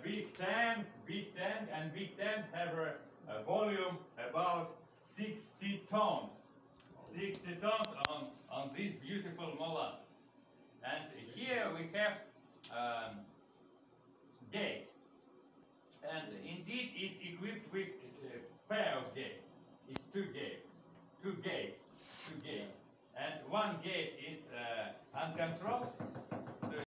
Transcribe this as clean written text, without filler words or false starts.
big tank, and big tank have a volume about 60 tons. 60 tons on these beautiful molasses. And here we have gate. And indeed it's equipped with a pair of gates. It's two gates. And one gate is uncontrolled,